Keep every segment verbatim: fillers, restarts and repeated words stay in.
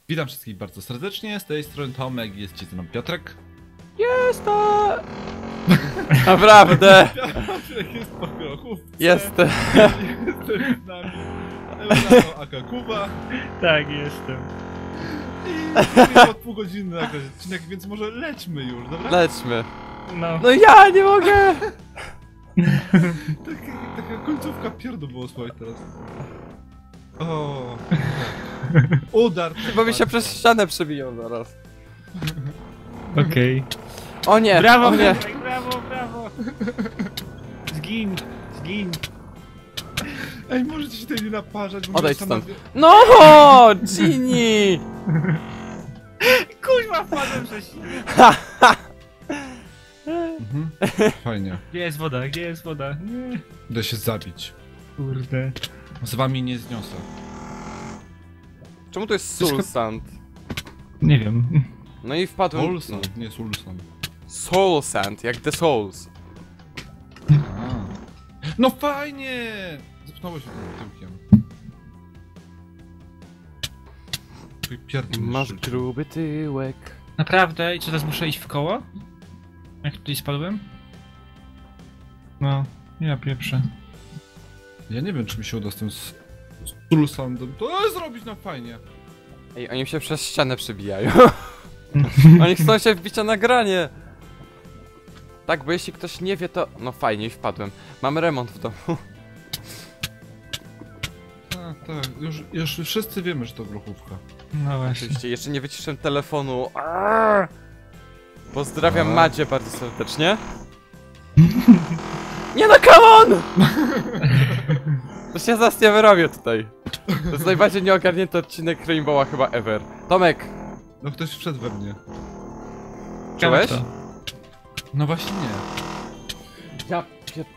Witam wszystkich bardzo serdecznie, z tej strony Tomek, jest ci ze mną Piotrek. Jestem! Naprawdę! Piotrek jest po grochówce. Jestem! Jestem z nami Eulano aka Kuba. Tak, jestem. I jest od pół godziny na jakiś odcinek, więc może lećmy już, dobra? Lećmy. No. No ja nie mogę! Taka, taka końcówka pierdu było słychać teraz. O, udar. Bo mi się przez ścianę przebiją zaraz. Okej. O nie! Brawo, o nie! Piotrek, brawo, brawo! Zgin, zgin. Ej, możecie się tutaj nie naparzać, bo Odejdź mnie stąd. zastanawiam- No! Gini! Kuźwa, wpadłem przez siebie. Mhm. Fajnie. Gdzie jest woda, gdzie jest woda? Nie. Idę się zabić. Kurde. Z wami nie zniosę. Czemu to jest soul sand? Nie wiem. No i wpadłem... Olson, nie Sulson. Soul sand, jak The Souls. No fajnie! Zepnąłeś się tym tyłkiem. Twój pierdol Masz życzy. gruby tyłek. Naprawdę? I co, teraz muszę iść w koło? Jak tutaj spadłem? No, ja pieprzę. Ja nie wiem, czy mi się uda z tym s- Sulsandem to zrobić na fajnie. Ej, oni się przez ścianę przebijają. Oni chcą się wbić na nagranie. Tak, bo jeśli ktoś nie wie, to... No fajnie, wpadłem. Mamy remont w domu. Tak, tak, już, już wszyscy wiemy, że to grochówka. No właśnie. Oczywiście, jeszcze nie wyciszę telefonu. Aaaa! Pozdrawiam A. Madzie bardzo serdecznie. Nie no, come on! To się zaraz nie wyrobię tutaj. To jest najbardziej nieogarnięty odcinek Rainbowa chyba ever. Tomek, No ktoś wszedł we mnie. czułeś? To. No właśnie nie. Ja pier...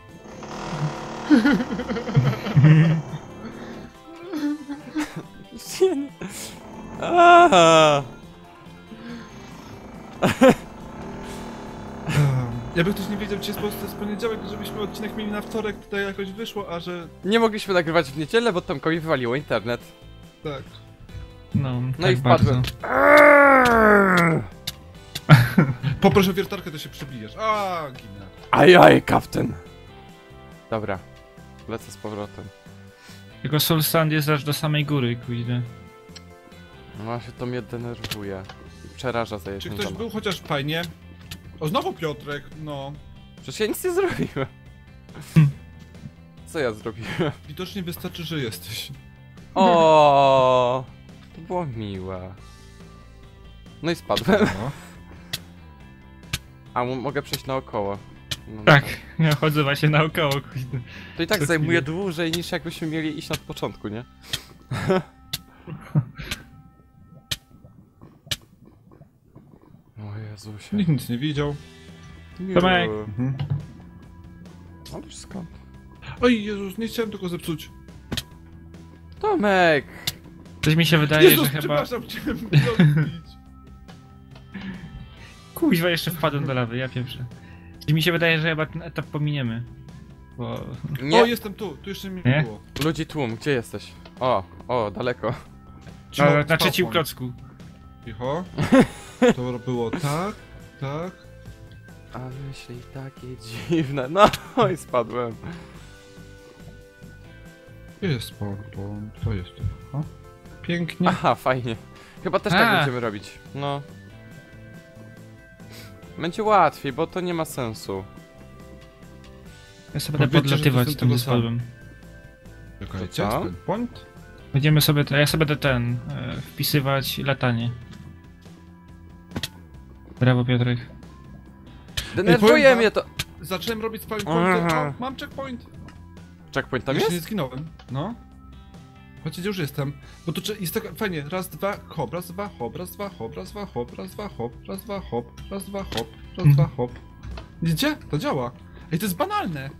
Nie, nie. Aha. Jakby ktoś nie wiedział, dzisiaj jest po prostu jest poniedziałek, żebyśmy odcinek mieli na wtorek, tutaj jakoś wyszło, a że... Nie mogliśmy nagrywać w niedzielę, bo Tomkowi wywaliło internet. Tak. No, No tak i wpadłem. bardzo. Poproszę wiertarkę, to się przebijesz. A, ginę. Ajaj, kapten. Dobra, lecę z powrotem. Tylko Soul Sand jest aż do samej góry, kurde. No właśnie, to mnie denerwuje. I przeraża Czy zajeżdżenie ktoś domu. był chociaż fajnie? O, znowu Piotrek, no. Przecież ja nic nie zrobiłem. Co ja zrobiłem? Widocznie wystarczy, że jesteś. O, to było miłe. No i spadłem. No. A m- mogę przejść naokoło. No, Tak, ja chodzę właśnie naokoło, kurde. To i tak co zajmuje chwilę. dłużej niż jakbyśmy mieli iść od początku, nie? O Jezusie. Nikt nic nie widział. Tomek. Mhm. No już skąd? Oj, Jezus, nie chciałem tego zepsuć. Tomek! Coś mi się wydaje, Jezus, że chyba... przepraszam, chciałem go zbić. Kuźwa, jeszcze wpadłem do lawy, ja pieprzę. Coś mi się wydaje, że chyba ten etap pominiemy. Bo... Nie! O, jestem tu, tu jeszcze mnie Nie? nie było. Ludzi tłum, gdzie jesteś? O, o, daleko. Cicho, No, na spał trzecim on. klocku. Cicho. To było tak, tak. A myśli takie dziwne. No i spadłem. Gdzie jest spawn? To jest tu. O. Pięknie. Aha, fajnie. Chyba też A. tak będziemy robić. No. Będzie łatwiej, bo to nie ma sensu. Ja sobie No będę wiecie, że podlatywać jestem tam, tego gdzie sam. spadłem. Czekajcie, To co? ten point? Będziemy sobie, to, ja sobie będę ten, e, wpisywać latanie. Brawo, Piotrek. Denerwuje powiem mnie to. Zacząłem robić spawn point. Aha. O, mam checkpoint. Checkpoint tam Jeszcze nie jest? zginąłem. No. Chodźcie, gdzie już jestem. Bo to cze- jest tak fajnie. Raz, dwa, hop, raz, dwa, hop, raz, dwa, hop, raz, dwa, hop, raz, dwa, hop, raz, dwa, hop, raz, dwa, hop, raz, dwa, hop. Widzicie? To działa. Ej, to jest banalne.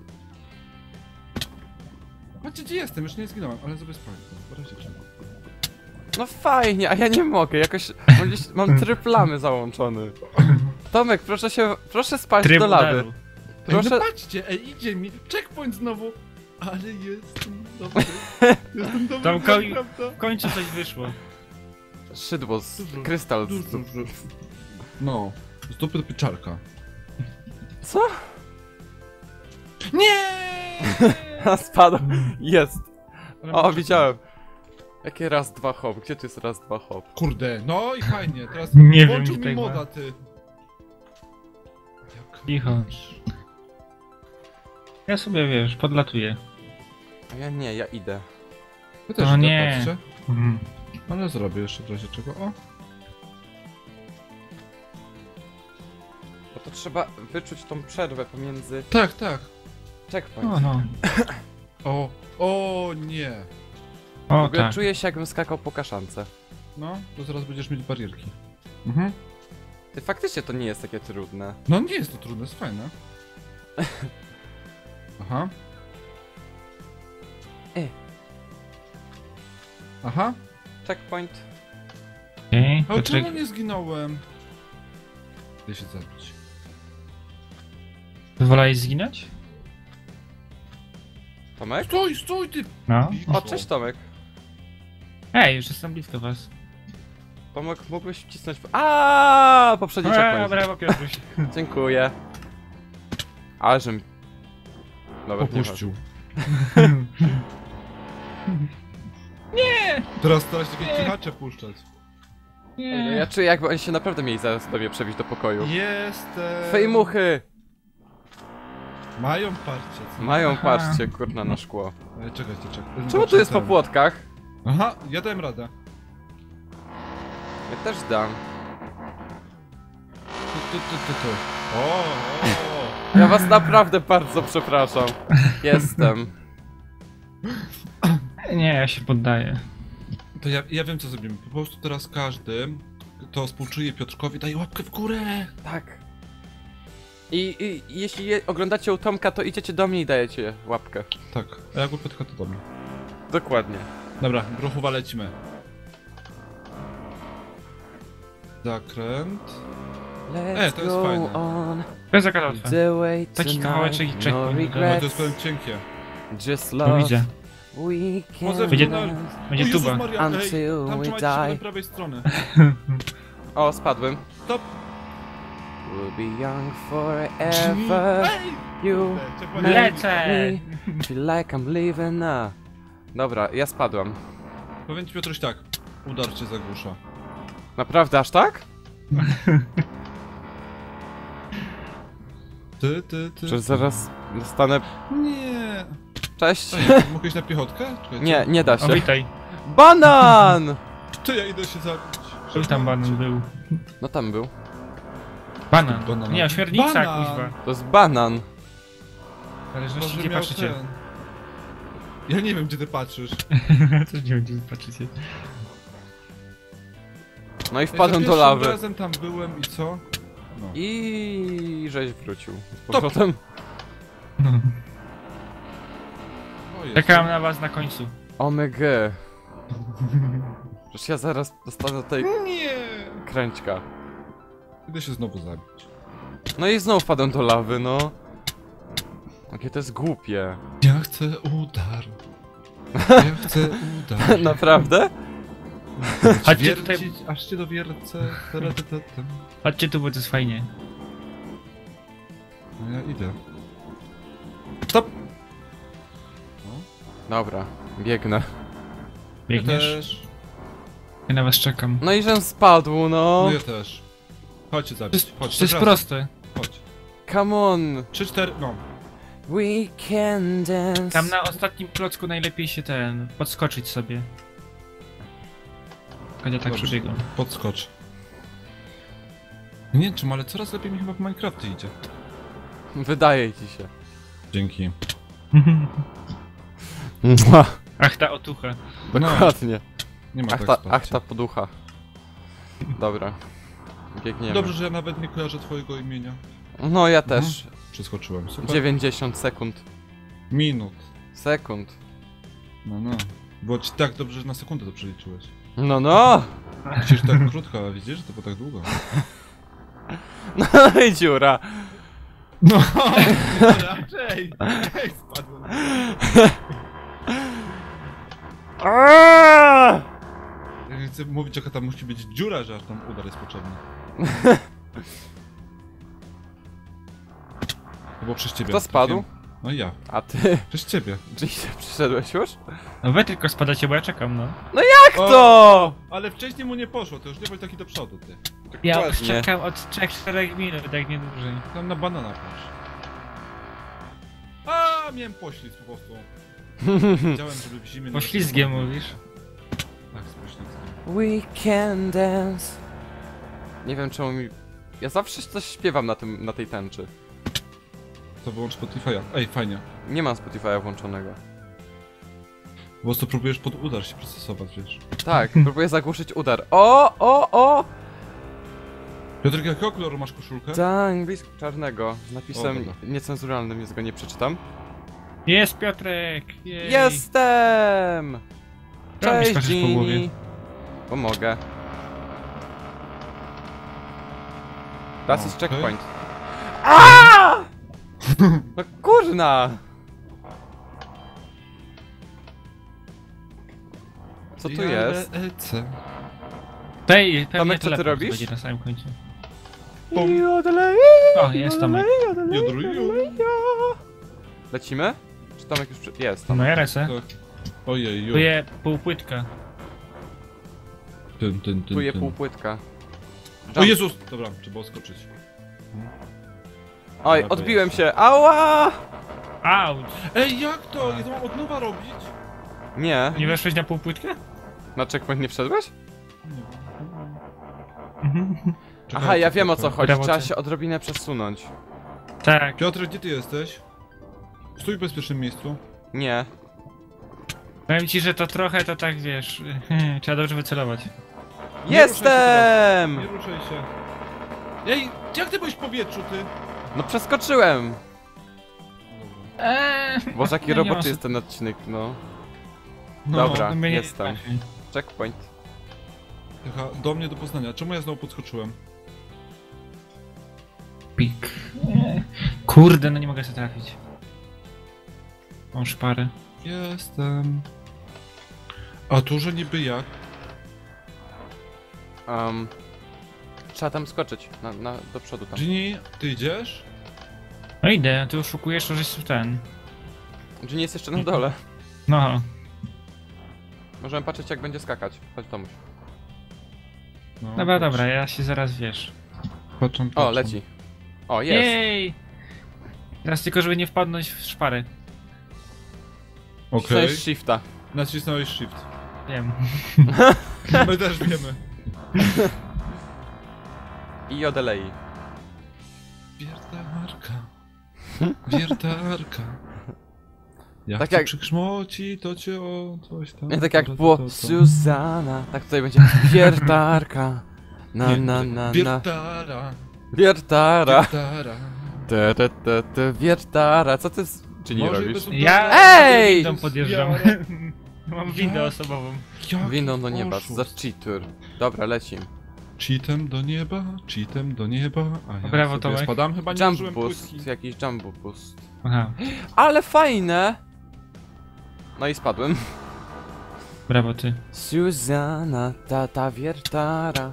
Chodźcie, gdzie jestem, już nie zginąłem, ale zrobię spawn. W razie czego. No fajnie, a ja nie mogę, jakoś mam, gdzieś, mam tryb lamy załączony. Tomek, proszę się, proszę spać Tryb do lawy. udaru. Ej, no Proszę, patrzcie, ej, idzie mi. Checkpoint znowu. Ale jestem dobry. Jestem dobry, Tomkowi- prawda? W końcu coś wyszło. szydło z Dużo, krystal. Z... Dużo, dużo. No, z dupy do pieczarka. Co? Nie! Spadł. Jest. Ale O, może- widziałem. Jakie raz, dwa hop? Gdzie tu jest raz, dwa hop? Kurde, no i fajnie, teraz Nie wiem, włączył gdzie mi tak moda, ma. ty. Jak... Cicho. Ja sobie, wiesz, podlatuję. A ja nie, ja idę. Ja też No idę, nie. patrzcie. Mhm. Ale zrobię jeszcze w razie czego. O, Bo to trzeba wyczuć tą przerwę pomiędzy tak, tak. checkpoint. O, no. O, o nie. W O, ogóle tak. czuję się, jakbym skakał po kaszance. No, to zaraz będziesz mieć barierki. Mhm. Ty, faktycznie to nie jest takie trudne. No nie jest to trudne, jest fajne. Aha. E. Aha. Checkpoint. Okej, A to czemu czek- nie zginąłem? Idę się zabić. Wolałeś zginąć? Tomek? Stój, stój ty! No. O, cześć Tomek. Ej, już jestem blisko was. Tomek, mógłbyś wcisnąć... Aaaa, poprzedni Eee, checkpoint. brawo, Piotruś. Dziękuję. Ale żem... Dobra, nie Opuścił. Nie! Teraz starać takie Nie. cichacze puszczać. Ej, no Nie. ja czuję, jakby oni się naprawdę mieli zaraz do mnie przebić do pokoju. Jestem... Fejmuchy! Mają parcie. Co? Mają, Aha. patrzcie, kurna, na szkło. Ej, czekajcie, czekajcie. Czemu tu jest po płotkach? Aha, ja dałem radę. Ja też dam. Tu, tu, tu, tu, tu. O, o, o. Ja was naprawdę bardzo przepraszam. Jestem. Nie, ja się poddaję. To ja, ja wiem co zrobimy. Po prostu teraz każdy, kto współczuje Piotrkowi, daje łapkę w górę. Tak. I, i jeśli je, oglądacie u Tomka, to idziecie do mnie i dajecie łapkę. Tak, a jak u Piotrka to do mnie. Dokładnie. Dobra, gruchowa lecimy. Zakręt. Let's E, to jest go fajne. on To jest jaka łatwa. the way Taki tonight, kawałeczek i no checkpoint. No to jest regrets, powiem cienkie. just To love, widzę. we Może can Będzie- dance. Będzie O Jezus tuba. Maria, ej, Until tam we trzymajcie się die. do prawej strony. O, spadłem. Stop. We'll be young forever. Ej! You Czekaj, make Lecę! me feel like I'm living now. Dobra, ja spadłem. Powiem ci Piotruś tak. Udar cię zagłusza. Naprawdę aż tak? Ty, ty, ty. Że zaraz dostanę... Nie. Cześć. Ej, mogę iść na piechotkę? Czekajcie. Nie, nie da O, się. witaj. Banan! Ty, ja idę się zabić. Już tam banan był. No tam był. Banan. Banan. Nie, ośmiornica, Banan. kuźwa. To jest banan. W zależności Może gdzie miał patrzycie. ten. Ja nie wiem gdzie ty patrzysz. Co nie wiem, gdzie wy patrzycie. No i Ja wpadłem za do pierwszym lawy. razem tam byłem i co? No. I żeś wrócił. Z Stop. powrotem. O, jest. Czekam na was na końcu. Omega. Przecież ja zaraz dostanę tej Nie! kręćka. Idę się znowu zabić. No i znowu wpadłem do lawy, no. Jakie to jest głupie. Ja chcę udar. Ja chcę udar. Naprawdę? Chodźcie tutaj, Wiercić, aż cię dowiercę. Taratatata. chodźcie tu, bo to jest fajnie. No ja idę. Stop! Dobra, biegnę. Ja Biegniesz? też. Ja na was czekam. No i żem spadł, no. No ja też. Chodźcie To zabić. jest, Chodź, to jest od razu. proste. Chodź. Come on. Trzy, cztery, no. We can dance. Tam na ostatnim klocku najlepiej się ten, podskoczyć sobie. Kiedy ja tak Dobrze. przebiegam. Podskocz. Nie wiem czym, ale coraz lepiej mi chyba w Minecrafcie idzie. Wydaje ci się. Dzięki. Mua. Ach, ta otucha. Dokładnie. Nie ma Ach tak ta, wsparcia. ach ta poducha. Dobra. Biegniemy. Dobrze, że ja nawet nie kojarzę twojego imienia. No ja też. Przeskoczyłem, super. dziewięćdziesiąt sekund. Minut. Sekund. No, no. Było ci tak dobrze, że na sekundę to przeliczyłeś. No no! Przecież tak krótko, a widzisz, to było tak długo. No i dziura. No, raczej. Ej, spadłem. Aaaa! chcę mówić, jaka tam musi być dziura, że aż tam udar jest potrzebny. To było przez ciebie. Kto spadł? Trafiłem. No ja. A ty? Przez ciebie. Czyli przyszedłeś już? No wy tylko spadacie, bo ja czekam, no. Jak to? Ale wcześniej mu nie poszło, to już nie bądź taki do przodu, ty. Ja Dokładnie. czekam od trzech czterech minut, tak nie dłużej. Tam na banana patrz. A, miałem poślizg po prostu. Wiedziałem, żeby w zimie... Poślizgiem mówisz? Tak, z poślizgiem. We can dance. Nie wiem czemu mi... Ja zawsze coś śpiewam na tym, na tej tęczy. To wyłącz Spotify'a. Ej, fajnie. Nie mam Spotify'a włączonego. Po prostu próbujesz pod udar się przystosować, wiesz. Tak, próbuję zagłuszyć udar. O, o, o! Piotrek, jakiego koloru masz koszulkę? Tak, blisko czarnego. Z napisem O, dobra. niecenzuralnym, więc go nie przeczytam. Jest Piotrek! Jej. Jestem! Tam mi Cześć, skaczesz po głowie. Ginny! Pomogę. Teraz jest Okej. checkpoint. Aaaa! No kurna! Co tu jest? E C. Tej, pewnie Tomek, co ty teleport robisz? będzie na samym końcu. Pum. O, jest Tomek. Jodruju. Lecimy? Czy Tomek już przy... jest tam? No ja lecę. Tak. Ojej, Tu ju. je półpłytka. Tyn, tyn, tyn, Tu je tyn. półpłytka. O Jezus! Dobra, trzeba było skoczyć. Oj, Dobra, to odbiłem jest. się. Ała! Auć! Ej, jak to? Ja to mam od nowa robić? Nie. Nie weszłeś na półpłytkę? Na checkpoint nie wszedłeś? Czekajcie, Aha, ja wiem o co czekaj. chodzi. Brawo, Trzeba ty. się odrobinę przesunąć. Tak. Piotr, gdzie ty jesteś? Stój w bezpiecznym miejscu. Nie. Powiem ci, że to trochę to tak wiesz. Trzeba dobrze wycelować. Nie ruszaj się teraz. Jestem! Nie ruszaj się. Ej, jak ty byłeś w powietrzu, ty? No przeskoczyłem! Eee, Boże, jaki nie roboczy ma- jest ten odcinek, no. No, Dobra, to mnie nie jestem. trafi. Checkpoint. Aha, do mnie do Poznania. Czemu ja znowu podskoczyłem? Pik. Nie. Kurde, no nie mogę sobie trafić. Mam szparę. Jestem. A tu, że niby jak? Um, trzeba tam skoczyć, na, na, do przodu tam. Ginny, ty idziesz? No idę, ty oszukujesz, że jest ten. Ginny jest jeszcze na dole. No. Możemy patrzeć jak będzie skakać. Chodź Tomuś. No, Dobra, patrz. dobra, ja się zaraz wiesz. Patrzę, O, patrzę. leci. O, jest. Jej! Teraz tylko, żeby nie wpadnąć w szparę. Okej. Wcisnąłeś shifta. Nacisnąłeś shift. Wiem. My też wiemy. I odelei. Wiertarka. Wiertarka. Jak Tak tak jak- przygrzmoci, to cię o coś tam... Nie tak jak to, to, było to, to. Suzana. Tak tutaj będzie wiertarka. Na Nie, na tak, na na. Wiertara. Wiertara. Wiertara. Te te te te wiertara. Co ty z Ginny Może i robisz? bez udara. Ja Ej! windą podjeżdżam. Ja- Mam windę osobową. Jaki Windą do nieba, oszust. za cheater. Dobra, lecim. Cheatem do nieba, cheatem do nieba, a ja Brawo, sobie Tomek. spadam, chyba nie Jump użyłem boost, płytki. jakiś jump boost. Aha, Ale fajne! No i spadłem. brawo ty. Suzana, tata wiertara.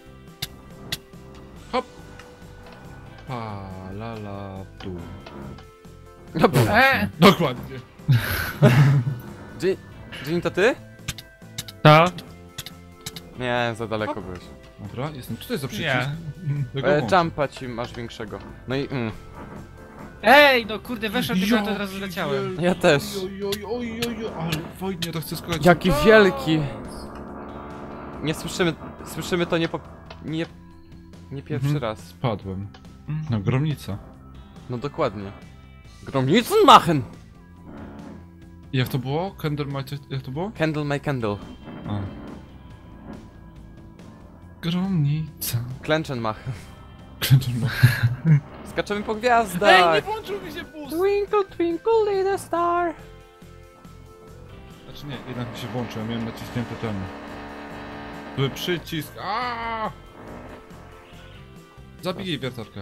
Pa, la, la, tu. Dobra. Eee! Dokładnie. Ginny, Ginny, to ty? To? Nie, za daleko byłeś. Dobra, jestem. Co to jest za przycisk? Ja. Tego E, włącz. jumpa ci masz większego. No i mm. Ej, no kurde, weszłem tylko, to Jaki od razu leciałem. wielki, Ja też. Oj, oj, oj, oj, oj, ale fajnie, to chcę skakać. Jaki A! wielki! Nie słyszymy, słyszymy to nie po... nie... nie pierwszy Mhm. raz. Spadłem. No, gromnica. No dokładnie. Gromnicen machen! Jak to było? Candlelight, jak to było? Candle my candle. A. Gromnica. Klęczen machen. Candlelight. Skaczemy po Ej, nie gwiazdach! włączył mi się boost! Twinkle twinkle little star. Znaczy nie, jednak mi się włączył, ja miałem naciśnięty ten. Zły przycisk. Aaaa! Zabij jej wiertarkę.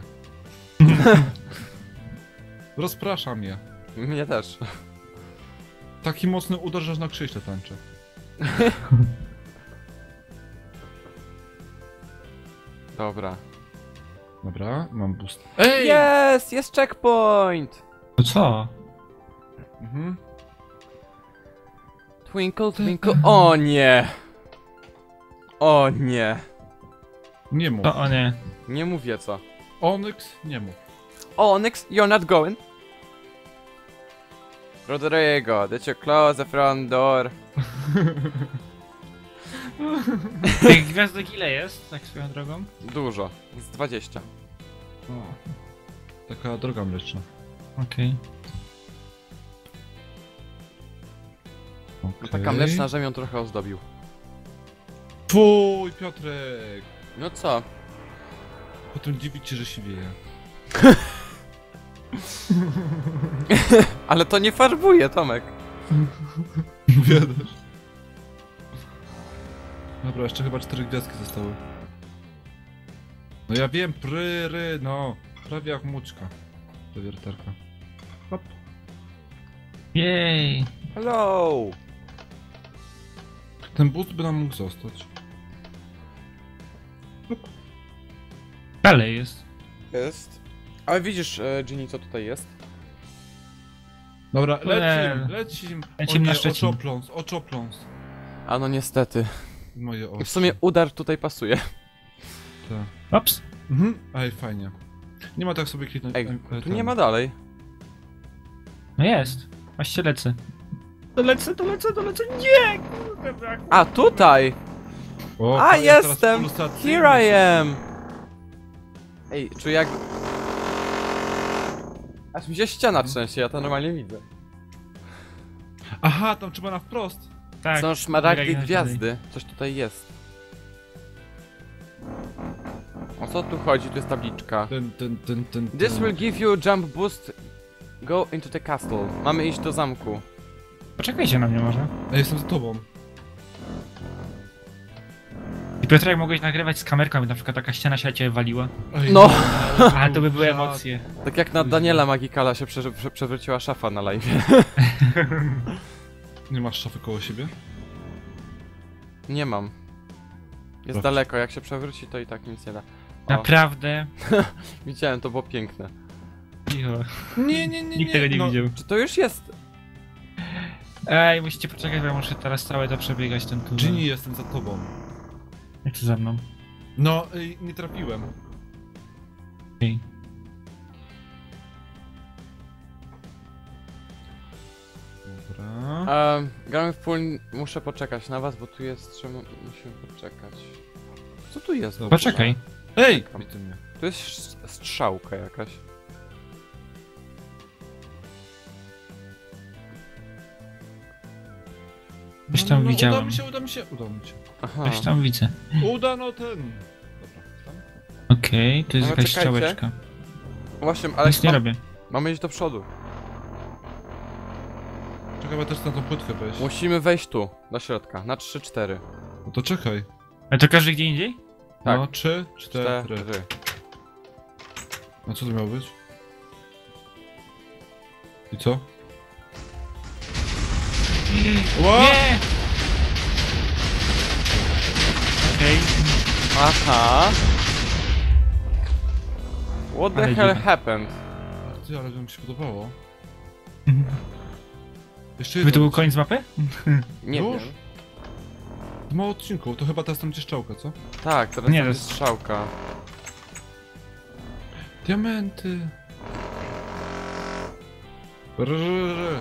Rozpraszam je. Mnie też. Taki mocny udar, że aż na krzyśle tańczę. Dobra. Dobra, mam boost. Ej! Jest! Jest checkpoint! To co? Mhm. Twinkle, twinkle... O nie! O nie! Nie mów. To o nie. Nie mówię co. Onyx, nie mów. Onyx, you're not going. Rodrigo, did you close the front door? Tych gwiazdek ile jest, tak swoją drogą? Dużo. Z dwadzieścia. O. Taka droga mleczna. Okej. No Okay. taka mleczna, że ją trochę ozdobił. Fuj, Piotrek! No co? Potem dziwić cię, że się wieje. Ale to nie farbuje, Tomek. Wiesz. Dobra, jeszcze chyba cztery gwiazdki zostały. No ja wiem, pryry, no. Prawie jak muczka. To wiertarka. Hop. Jej. Hello! Ten boost by nam mógł zostać. Dalej jest. Jest. Ale widzisz, e, Ginny, co tutaj jest? Dobra, Eee. lecim, lecim. Lecim O na nie, Szczecin. oczopląs, oczopląs. A no niestety. Moje oczy. I w sumie udar tutaj pasuje. Tak. Ops. Mhm. Ej, fajnie. Nie ma tak sobie kliknąć. Ej, e, tu ten. nie ma dalej. No jest. Właśnie lecę. Dolecę, dolecę, dolecę. Nie! Kurde, brakło. A, tutaj! O, A, to jest teraz jestem! pulsacyjny. Here I am! Ej, czuję jak... Aż mi się ściana trzęsie, ja to normalnie widzę. Aha, tam trzeba na wprost. Tak. Są szmaragdy biegaj gwiazdy. Coś tutaj jest. O co tu chodzi? Tu jest tabliczka. Ten, ten, ten, ten, ten. This will give you jump boost. Go into the castle. Mamy iść do zamku. Poczekajcie na mnie może. Ej, jestem za tobą. I Piotr, jak mogłeś nagrywać z kamerką, i na przykład taka ściana się na ciebie waliła. Ej, No. Ale to by były żart. emocje. Tak jak na Daniela Magikala się prze prze przewróciła szafa na live. Nie masz szafy koło siebie? Nie mam. Jest Proszę. daleko, jak się przewróci to i tak nic nie da. O, Naprawdę. widziałem, to było piękne. Cicho. Nie, nie, nie, Nikt tego nie no, widział. Czy to już jest? Ej, musicie poczekać, bo ja muszę teraz całe to przebiegać ten tu. Ginny, jestem za tobą. Jak to za mną? No, ej, nie trafiłem. Okej. Dobra. Um, gramy w full, muszę poczekać na was, bo tu jest, trzeba, musimy poczekać. Co tu jest? Dobra. Poczekaj. Ej! Widzę mnie. Tu jest sz- strzałka jakaś. Coś tam Uda widziałem. mi się, uda mi się, uda mi się. Aha. Coś tam widzę. Uda no ten. Dobra, tam. Okej, to jest Ale jakaś czekajcie. strzałeczka. Właśnie, ale Nic nie mam, robię. mamy iść do przodu. Czekaj, ja też na tą płytkę wejść. Musimy wejść tu, do środka, na trzy cztery. No to czekaj. Ale to każdy gdzie indziej? Tak. No, trzy, cztery. cztery. A co to miało być? I co? Ła! Nie! Okej. Aha. What the Ale hell dziwne. happened? Ty, ale to mi się podobało. Jeszcze By to jedno. był koniec mapy? Nie Już? wiem. Mało odcinku, to chyba teraz tam gdzie szczałka, co? Tak, teraz Nie, nie, to jest jest- strzałka. Diamenty. Brrr.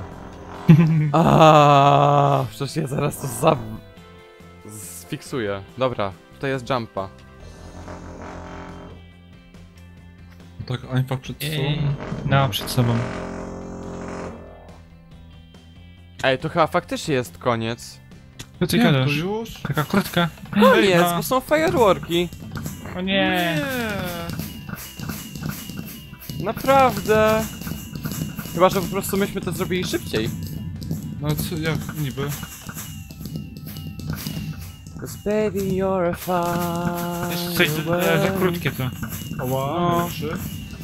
Aaaa, przecież ja zaraz to za... sfiksuję. Dobra, tutaj jest jumpa. Tak, einfach przed Ej. sobą. No, przed sobą. Ej, to chyba faktycznie jest koniec. Co ty Nie, to gadasz? już? Taka krótka. Koniec, no. bo są fireworki. O nie! Naprawdę. Chyba, że po prostu myśmy to zrobili szybciej. No ale co, jak niby? Cause baby you're a Jest coś za, za krótkie to. Ała, No. trzy.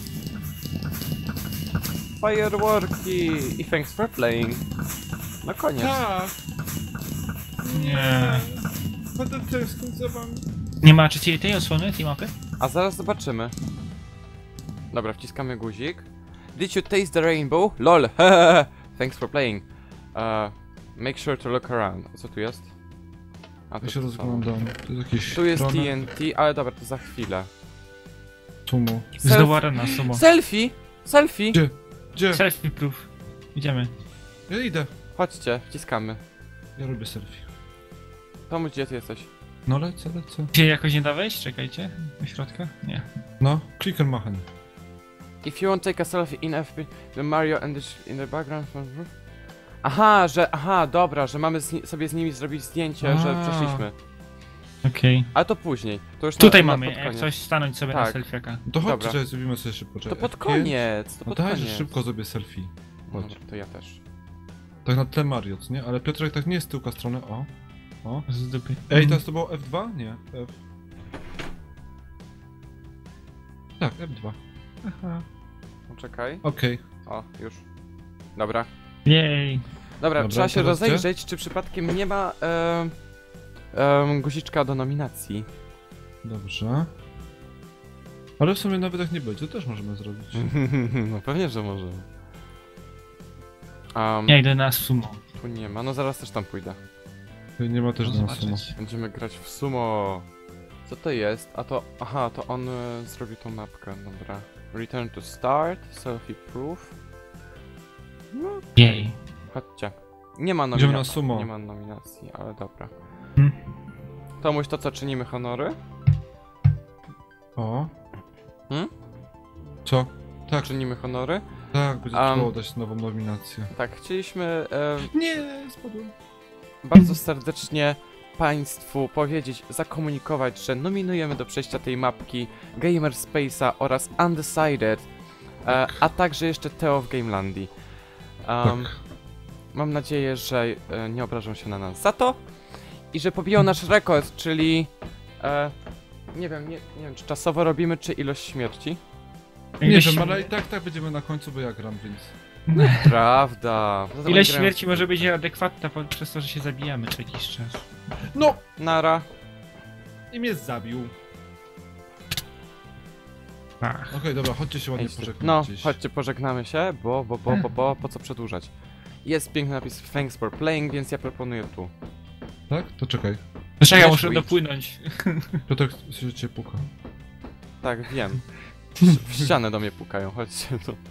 Fireworki i thanks for playing. No koniec. Tak! Nie. Będę tęsknić za wami. Nie ma trzeciej tej osłony, tej mapy? A zaraz zobaczymy. Dobra, wciskamy guzik. Did you taste the rainbow? Lol, thanks for playing. Uh, make sure to look around. Co tu jest? A, Ja to się to samo. rozglądam. To jest jakieś... Tu jest strona. T N T, ale dobra, to za chwilę. Sumo. Znowu arena, sumo. Selfie! Selfie! Gdzie? Gdzie? Selfie proof. Idziemy. Ja idę. Chodźcie, wciskamy. Ja robię selfie. Tomuś, gdzie ty jesteś? No lecę, lecę. Gdzie jakoś nie da wejść? Czekajcie. Do środka? Nie. No, clicker machen. If you want to take a selfie in F P, the Mario and the, in the background. Aha, że, aha, dobra, że mamy z, ni- sobie z nimi zrobić zdjęcie, że A. przeszliśmy. Okej. Ale to później. To już Tutaj na, mamy, na pod jak koniec. coś stanąć sobie na Tak. selfieka. No to chodźcie, Dobra. czekaj, zrobimy sobie szybko. To czekaj. pod F pięć. koniec, to No pod daj, koniec. że szybko zrobię selfie. Chodź. Dobra, to ja też. Tak na tle Mario, co nie? Ale Piotrek tak nie jest z tyłka strony, o. O. Z dupy. Ej, teraz to było F dwa? Nie, F. Tak, F dwa. Aha. Poczekaj. Okej. O, już. Dobra. Jej. Dobra, Dobra, trzeba się teraz gdzie? rozejrzeć, czy przypadkiem nie ma em, em, guziczka do nominacji. Dobrze. Ale w sumie nawet jak nie będzie, to też możemy zrobić. No pewnie, że może. Um, Ja idę na sumo. tu nie ma, no zaraz też tam pójdę. Nie ma też Chcę do nas sumo. zobaczyć. Będziemy grać w sumo. Co to jest? A to, aha, to on e, zrobił tą mapkę, dobra. Return to start, selfie proof. No, Jej. chodźcie. Nie ma Idziemy nominacji. na sumo. Nie ma nominacji, ale dobra. Hmm. Tomuś, to co, czynimy honory? O. Hmm? Co? Tak, Czynimy honory? tak, będzie Um. trzeba dać nową nominację. Tak, chcieliśmy e, Nie, spadłem. bardzo serdecznie Państwu powiedzieć, zakomunikować, że nominujemy do przejścia tej mapki Gamerspace'a oraz Undecided, e, a także jeszcze Teo w Gamelandii. Um, Tak. Mam nadzieję, że e, nie obrażą się na nas za to i że pobiją nasz rekord, czyli e, nie wiem, nie, nie wiem, czy czasowo robimy, czy ilość śmierci. Nie Ileś wiem, śmie- ale i tak, tak będziemy na końcu, bo ja gram, więc... Prawda. Zatem Ileś grałem śmierci w- może być adekwatna po, przez to, że się zabijamy co jakiś czas. No! Nara. I mnie zabił. Ach. Okej, dobra, chodźcie się ładnie Ej, pożegnać No, gdzieś. chodźcie, pożegnamy się, bo, bo, bo, bo, bo, po co przedłużać? Jest piękny napis thanks for playing, więc ja proponuję tu. Tak? To czekaj. Czekaj, Weź muszę wyjdź. dopłynąć. Piotrek się cię puka. Tak, wiem. W ścianę do mnie pukają, chodźcie tu.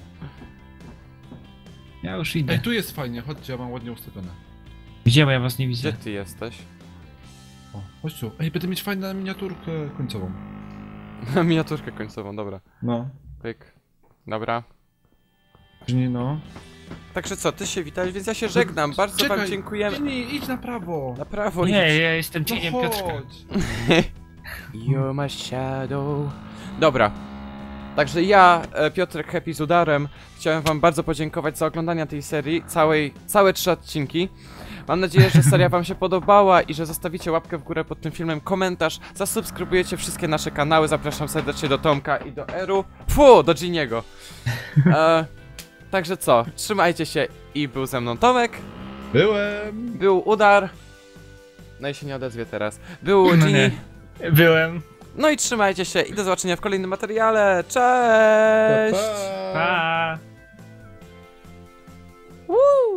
Ja już Ej, idę. tu jest fajnie, chodźcie, ja mam ładnie ustawione. Gdzie, bo ja was nie Gdzie widzę. ty jesteś? O, chodź tu. Ej, będę mieć fajną miniaturkę końcową. Miniaturkę końcową, dobra. No. Pyk. Dobra. Czyli no. Także co, ty się witałeś, więc ja się żegnam. Bardzo wam Czekaj, dziękujemy. Nie, idź na prawo. Na prawo Nie, idź. ja jestem cieniem No Piotrka. chodź. You're my shadow. Dobra. Także ja, e, Piotrek Happy z Udarem, chciałem wam bardzo podziękować za oglądanie tej serii, całej, całe trzy odcinki. Mam nadzieję, że seria wam się podobała i że zostawicie łapkę w górę pod tym filmem, komentarz, zasubskrybujecie wszystkie nasze kanały, zapraszam serdecznie do Tomka i do Eru, fu, do Giniego. E, także co, trzymajcie się i był ze mną Tomek, Byłem. był Udar, no i się nie odezwie teraz, był No Gini, nie. Byłem. no i trzymajcie się i do zobaczenia w kolejnym materiale, cześć! Pa, pa. Pa! Woo!